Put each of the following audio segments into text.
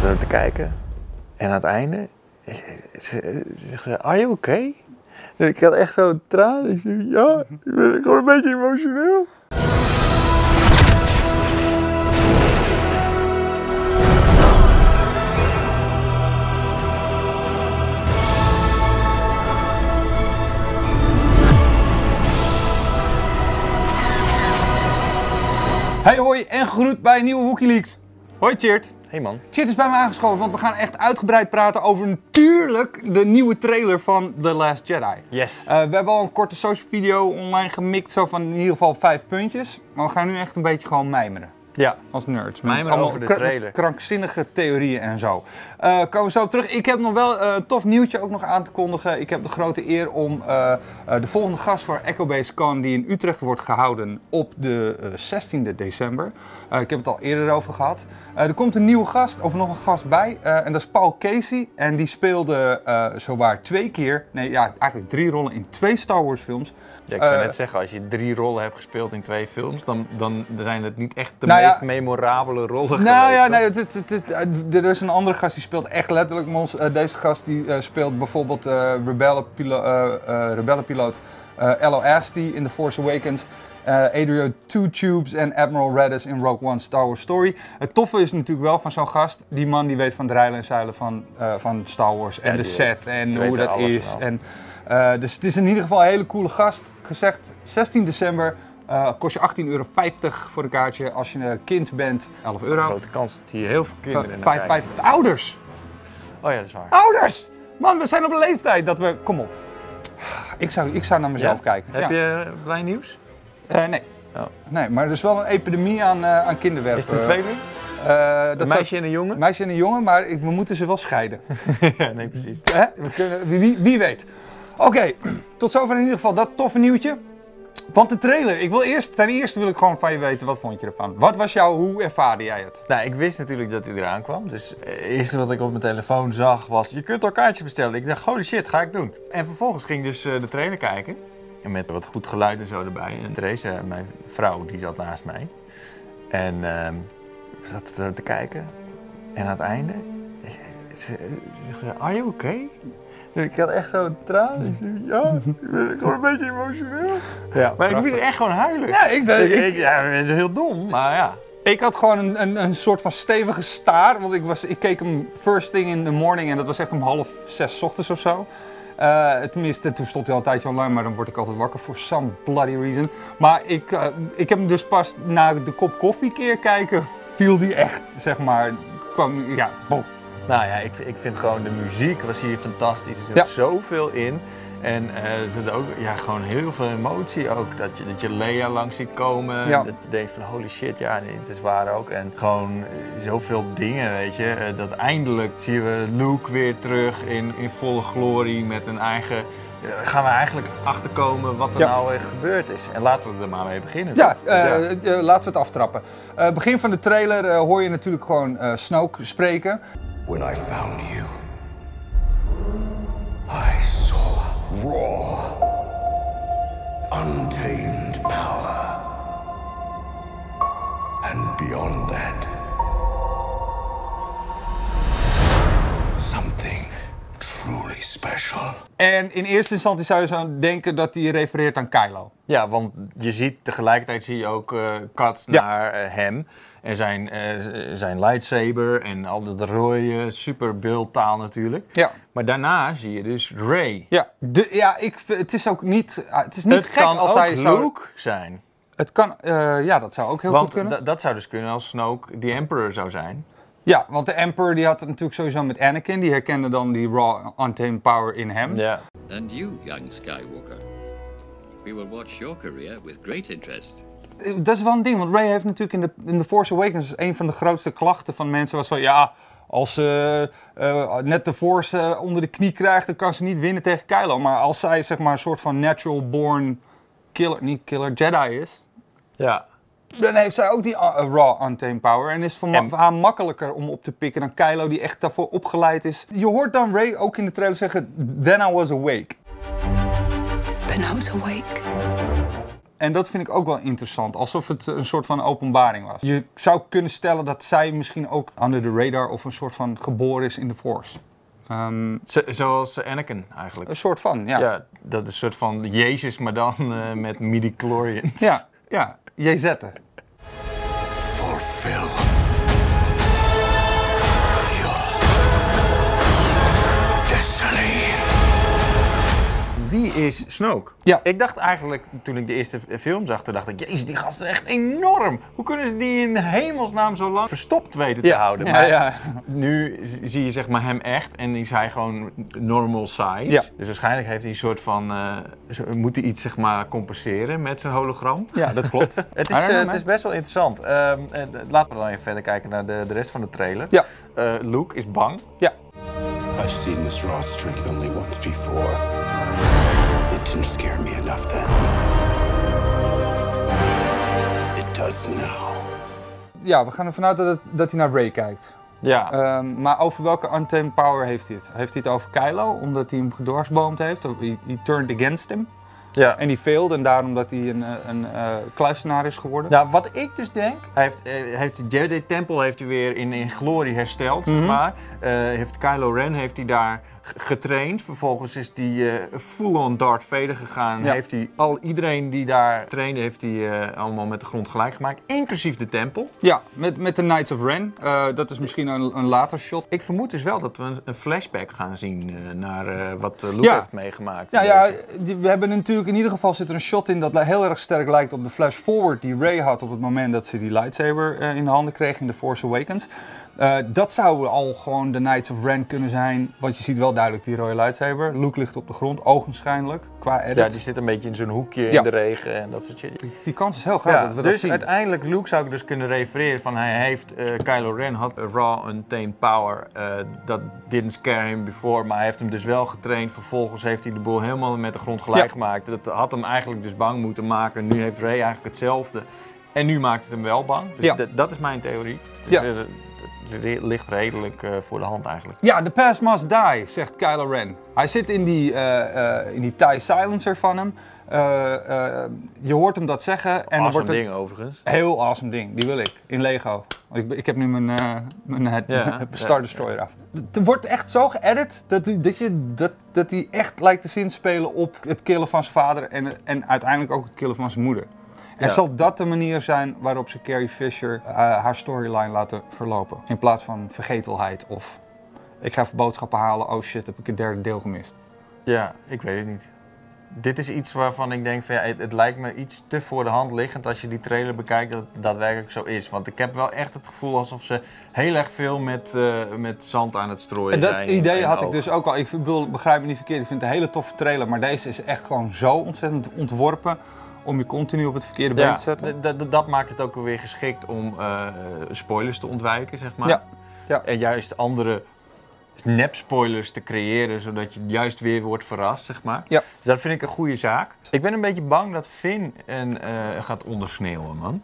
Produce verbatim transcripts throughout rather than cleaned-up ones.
zo te kijken. En aan het einde... Are you okay? Ik had echt zo'n traan. Ik zei, ja, ik ben gewoon een beetje emotioneel. Hey hoi en gegroet bij nieuwe WookieLeaks. Hoi Tjeerd. Hey man. Tjeerd is bij me aangeschoven, want we gaan echt uitgebreid praten over natuurlijk de nieuwe trailer van The Last Jedi. Yes. Uh, we hebben al een korte social video online gemikt, zo van in ieder geval vijf puntjes. Maar we gaan nu echt een beetje gewoon mijmeren. Ja. Als nerds. Mijmeren over de trailer. Krankzinnige theorieën en zo. Uh, komen we zo op terug. Ik heb nog wel uh, een tof nieuwtje ook nog aan te kondigen. Ik heb de grote eer om uh, uh, de volgende gast voor Echobase Con, die in Utrecht wordt gehouden op de uh, zestiende december. Uh, ik heb het al eerder over gehad. Uh, er komt een nieuwe gast, of nog een gast bij. Uh, en dat is Paul Casey. En die speelde uh, zowaar twee keer, nee ja, eigenlijk drie rollen in twee Star Wars films. Ja, ik zou uh, net zeggen, als je drie rollen hebt gespeeld in twee films, dan, dan zijn het niet echt de nou meest ja, memorabele rollen nou geweest. Ja, nee, het, het, het, het, er is een andere gast die speelt echt letterlijk Mons. Uh, deze gast die uh, speelt bijvoorbeeld uh, rebellenpiloot uh, uh, rebellenpiloot uh, L O Asti in The Force Awakens. Uh, Adrio Two Tubes en Admiral Raddus in Rogue One Star Wars Story. Het toffe is natuurlijk wel van zo'n gast, die man die weet van de rijlen en zeilen van, uh, van Star Wars en ja, de set en hoe dat is. En, uh, dus het is in ieder geval een hele coole gast. Gezegd zestien december. Uh, kost je achttien euro vijftig voor een kaartje. Als je een kind bent, elf euro. Grote kans dat hier heel veel kinderen vijf, naar vijf, ouders! Oh ja, dat is waar. Ouders! Man, we zijn op een leeftijd dat we... Kom op. Ik zou, ik zou naar mezelf ja? kijken. Heb ja. je blij nieuws? Uh, nee. Oh. Nee, maar er is wel een epidemie aan, uh, aan kinderwerk. Is het een tweeling? Uh, dat een meisje zou... en een jongen? Een meisje en een jongen, maar we moeten ze wel scheiden. Nee, precies. Hè? We kunnen, wie, wie weet. Oké, okay. Tot zover in ieder geval dat toffe nieuwtje. Want de trailer, ik wil eerst, ten eerste wil ik gewoon van je weten, wat vond je ervan? Wat was jouw, hoe ervaarde jij het? Nou, ik wist natuurlijk dat hij eraan kwam. Dus het eerste wat ik op mijn telefoon zag was, je kunt al kaartjes bestellen. Ik dacht, holy shit, ga ik doen. En vervolgens ging ik dus uh, de trailer kijken. En met wat goed geluid en zo erbij. En Theresa, mijn vrouw, die zat naast mij. En uh, we zaten zo te kijken. En aan het einde, are you okay? Ik had echt zo'n traan. Ik zei, ja, ik ben gewoon een beetje emotioneel. Ja, maar prachtig. Ik moest echt gewoon huilen. Ja, ik dacht... Ik, ik, ja, het is heel dom, maar ja. Ik had gewoon een, een, een soort van stevige staar, want ik, was, ik keek hem first thing in the morning en dat was echt om half zes 's ochtends of zo. Uh, tenminste, toen stond hij al een tijdje online, maar dan word ik altijd wakker for some bloody reason. Maar ik, uh, ik heb hem dus pas na de kop koffie keer kijken, viel die echt, zeg maar, kwam, ja, boom. Nou ja, ik, ik vind gewoon de muziek was hier fantastisch. Er zit ja. zoveel in. En uh, er zit ook ja, gewoon heel veel emotie ook. Dat je, dat je Leia langs ziet komen. Ja. Dat je denkt van holy shit, ja, dit is waar ook. En gewoon uh, zoveel dingen, weet je. Uh, dat eindelijk zien we Luke weer terug in, in volle glorie met een eigen... Uh, gaan we eigenlijk achterkomen wat er ja. nou echt gebeurd is. En laten we er maar mee beginnen. Ja, uh, ja. Uh, laten we het aftrappen. Uh, begin van de trailer uh, hoor je natuurlijk gewoon uh, Snoke spreken. When I found you, I saw raw, untamed power. And beyond that, something truly special. En in eerste instantie zou je zo denken dat hij refereert aan Kylo. Ja, want je ziet tegelijkertijd zie je ook uh, cuts ja. naar uh, hem. En zijn, uh, zijn lightsaber en al dat rode, super beeldtaal natuurlijk. Ja. Maar daarna zie je dus Rey. Ja, de, ja ik, het is ook niet, het is niet het gek kan als ook hij zou... Luke zijn. Het kan, uh, ja, dat zou ook heel want goed kunnen. Want dat zou dus kunnen als Snoke the Emperor zou zijn. Ja, want de Emperor die had het natuurlijk sowieso met Anakin. Die herkende dan die raw, untamed power in hem. Ja. And you, young Skywalker. We will watch your career with great interest. Dat is wel een ding, want Rey heeft natuurlijk in de, in The Force Awakens een van de grootste klachten van mensen was van ja, als ze uh, uh, net de Force uh, onder de knie krijgt, dan kan ze niet winnen tegen Kylo. Maar als zij zeg maar een soort van natural born killer, niet killer, Jedi is, ja. dan heeft zij ook die uh, raw untamed power en is het voor, en... voor haar makkelijker om op te pikken dan Kylo die echt daarvoor opgeleid is. Je hoort dan Rey ook in de trailer zeggen, then I was awake. Then I was awake. En dat vind ik ook wel interessant, alsof het een soort van openbaring was. Je zou kunnen stellen dat zij misschien ook under the radar of een soort van geboren is in de Force. Um, Zo, zoals Anakin eigenlijk. Een soort van, ja. Ja, dat is een soort van Jezus, maar dan uh, met midi-chlorians. Ja, ja, J Z'en. Fulfill your destiny. Wie is Snoke? Ja. Ik dacht eigenlijk, toen ik de eerste film zag, toen dacht ik, jezus, die gast is echt enorm. Hoe kunnen ze die in hemelsnaam zo lang verstopt weten te Ja. houden? Ja, Maar ja. nu z- zie je zeg maar hem echt en is hij gewoon normal size. Ja. Dus waarschijnlijk heeft hij een soort van, uh, zo- moet hij iets zeg maar compenseren met zijn hologram. Ja, dat klopt. Het I is, don't know, uh, het man. is best wel interessant. Uh, uh, laten we dan even verder kijken naar de, de rest van de trailer. Ja. Uh, Luke is bang. Ja. I've seen this raw strength only once before. It didn't scare me enough then. It does now. Ja, we gaan ervan uit dat, het, dat hij naar Rey kijkt. Ja. Um, maar over welke untamed power heeft hij het? Heeft hij het over Kylo, omdat hij hem gedoorsboomd heeft? Of he, he turned against him? ja. En die failed en daarom dat hij een, een uh, kluisenaar is geworden? Nou, wat ik dus denk, hij heeft, uh, heeft de Jedi-tempel heeft hij weer in, in glorie hersteld, Mhm. zeg maar. Uh, heeft Kylo Ren heeft hij daar g- getraind. Vervolgens is hij uh, full-on Darth Vader gegaan. Ja. Heeft hij al iedereen die daar trainde, heeft hij uh, allemaal met de grond gelijk gemaakt. Inclusief de tempel. Ja, met, met de Knights of Ren. Uh, dat is misschien een, een later shot. Ik vermoed dus wel dat we een, een flashback gaan zien uh, naar uh, wat uh, Luke Ja. heeft meegemaakt. Ja, in ja, deze. die- we hebben natuurlijk in ieder geval zit er een shot in dat heel erg sterk lijkt op de flash forward die Rey had op het moment dat ze die lightsaber uh, in de handen kreeg in The Force Awakens. Uh, dat zou al gewoon de Knights of Ren kunnen zijn, want je ziet wel duidelijk die rode lightsaber. Luke ligt op de grond, ogenschijnlijk, qua edit. Ja, die zit een beetje in zo'n hoekje Ja. in de regen en dat soort shit. Die kans is heel groot Ja, dat we dat dus zien. uiteindelijk, Luke zou ik dus kunnen refereren van hij heeft, uh, Kylo Ren had a raw untamed power, uh, dat didn't scare him before, maar hij heeft hem dus wel getraind. Vervolgens heeft hij de boel helemaal met de grond gelijk Ja. gemaakt. Dat had hem eigenlijk dus bang moeten maken. Nu heeft Rey eigenlijk hetzelfde en nu maakt het hem wel bang. Dus Ja. d- dat is mijn theorie. Dus, Ja. uh, het re- ligt redelijk uh, voor de hand eigenlijk. Ja, the past must die, zegt Kylo Ren. Hij zit in die, uh, uh, in die TIE silencer van hem. Uh, uh, je hoort hem dat zeggen. En dan Awesome wordt het ding overigens. heel awesome ding. Die wil ik, in Lego. Ik, ik heb nu mijn, uh, mijn uh, Ja, Star ja, Destroyer af. Het wordt echt zo geëdit dat hij dat je, dat, dat hij echt lijkt te zinspelen op het killen van zijn vader en, en uiteindelijk ook het killen van zijn moeder. En Ja. zal dat de manier zijn waarop ze Carrie Fisher uh, haar storyline laten verlopen? In plaats van vergetelheid of ik ga even boodschappen halen, oh shit, heb ik het derde deel gemist. Ja, ik weet het niet. Dit is iets waarvan ik denk van ja, het, het lijkt me iets te voor de hand liggend als je die trailer bekijkt dat het daadwerkelijk zo is. Want ik heb wel echt het gevoel alsof ze heel erg veel met, uh, met zand aan het strooien En dat zijn. idee in had ik ogen. dus ook al. Ik bedoel, begrijp me niet verkeerd, ik vind het een hele toffe trailer, maar deze is echt gewoon zo ontzettend ontworpen om je continu op het verkeerde been Ja, te zetten. d- d- dat maakt het ook weer geschikt om uh, spoilers te ontwijken, zeg maar. Ja, ja. En juist andere nep-spoilers te creëren, zodat je juist weer wordt verrast, zeg maar. Ja. Dus dat vind ik een goede zaak. Ik ben een beetje bang dat Finn en, uh, gaat ondersneeuwen, man.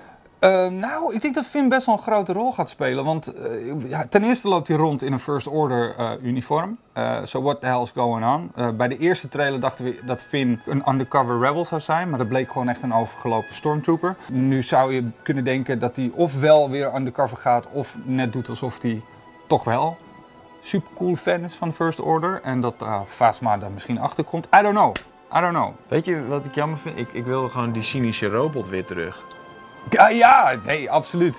Uh, nou, ik denk dat Finn best wel een grote rol gaat spelen, want uh, ja, ten eerste loopt hij rond in een First Order uh, uniform. Uh, so what the hell is going on? Uh, bij de eerste trailer dachten we dat Finn een undercover rebel zou zijn, maar dat bleek gewoon echt een overgelopen stormtrooper. Nu zou je kunnen denken dat hij of wel weer undercover gaat, of net doet alsof hij toch wel super cool fan is van de First Order en dat uh, Phasma daar misschien achter komt. I don't know. I don't know. Weet je wat ik jammer vind? Ik, ik wil gewoon die cynische robot weer terug. Ja, ja, nee, absoluut.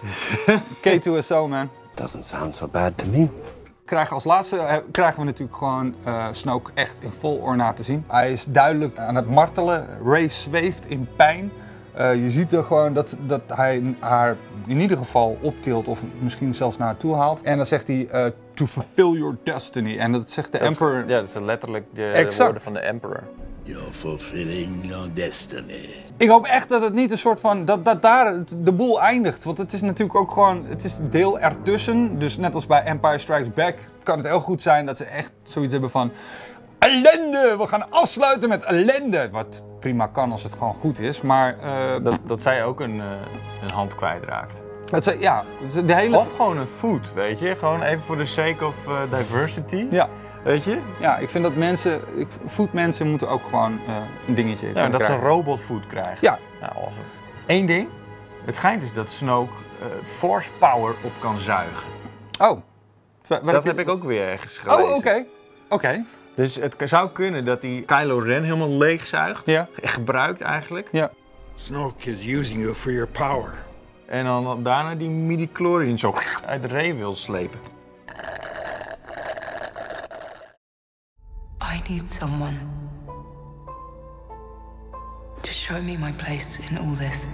K twee S O, man. Doesn't sound so bad to me. Krijgen als laatste eh, krijgen we natuurlijk gewoon uh, Snoke echt in vol ornaat te zien. Hij is duidelijk aan het martelen. Rey zweeft in pijn. Uh, je ziet er gewoon dat, dat hij haar in ieder geval optilt of misschien zelfs naar haar toe haalt. En dan zegt hij, uh, to fulfill your destiny. En dat zegt de Dat is- Emperor. ja, dat zijn letterlijk de, de Exact. woorden van de Emperor. You're fulfilling your destiny. Ik hoop echt dat het niet een soort van, dat, dat daar het- de boel eindigt. Want het is natuurlijk ook gewoon, het is een deel ertussen. Dus net als bij Empire Strikes Back kan het heel goed zijn dat ze echt zoiets hebben van ellende, we gaan afsluiten met ellende. Wat prima kan als het gewoon goed is, maar uh, Dat, dat zij ook een, uh, een hand kwijtraakt. het is, ja, het is de hele... Of gewoon een voet, weet je? Gewoon even voor de sake of uh, diversity. Ja. Weet je? Ja, ik vind dat mensen, ik, voetmensen moeten ook gewoon uh, een dingetje Ja, dat ze een krijgen. robotvoet krijgen. Ja. Nou, awesome. Eén ding. Het schijnt dus dat Snoke uh, force power op kan zuigen. Oh. Waar Dat heb, je... heb ik ook weer ergens gelezen. Oh, oké. Okay. Oké. Okay. Dus het zou kunnen dat hij Kylo Ren helemaal leegzuigt. Ja. Gebruikt eigenlijk. Ja. Snoke is using you for your power. En dan daarna die midi-chlorian zo uit de Rey wil slepen. I need someone to show me my place in all this.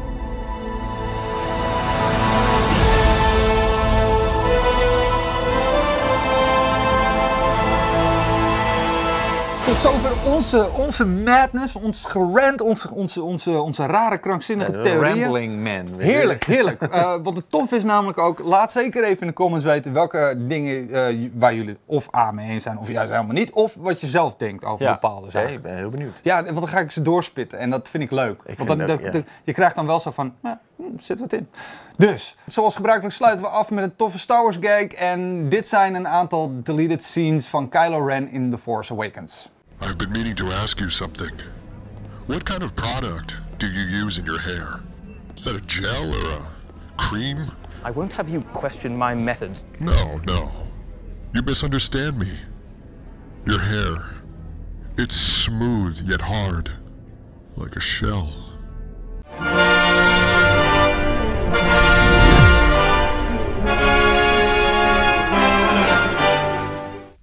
Tot zover onze, onze madness, ons gerant, onze, onze, onze, onze rare krankzinnige Ja, theorieën. Rambling man. Heerlijk, heerlijk. Uh, wat het tof is namelijk ook, laat zeker even in de comments weten welke dingen uh, waar jullie of A mee eens zijn of juist helemaal niet. Of wat je zelf denkt over ja. bepaalde zaken. Ja, ik ben heel benieuwd. Ja, want dan ga ik ze doorspitten en dat vind ik leuk. Ik want vind dan, ook, dat, ja. je krijgt dan wel zo van, nou, hm, zit wat in. Dus, zoals gebruikelijk sluiten we af met een toffe Star Wars gag. En dit zijn een aantal deleted scenes van Kylo Ren in The Force Awakens. I've been meaning to ask you something. What kind of product do you use in your hair? Is that a gel or a cream? I won't have you question my methods. No, no. You misunderstand me. Your hair, it's smooth yet hard, like a shell.